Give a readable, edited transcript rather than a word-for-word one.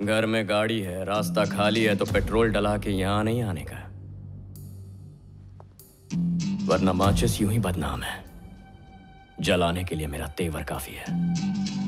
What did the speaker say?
घर में गाड़ी है, रास्ता खाली है तो पेट्रोल डला के यहां नहीं आने का, वरना माचिस यूं ही बदनाम है। जलाने के लिए मेरा तेवर काफी है।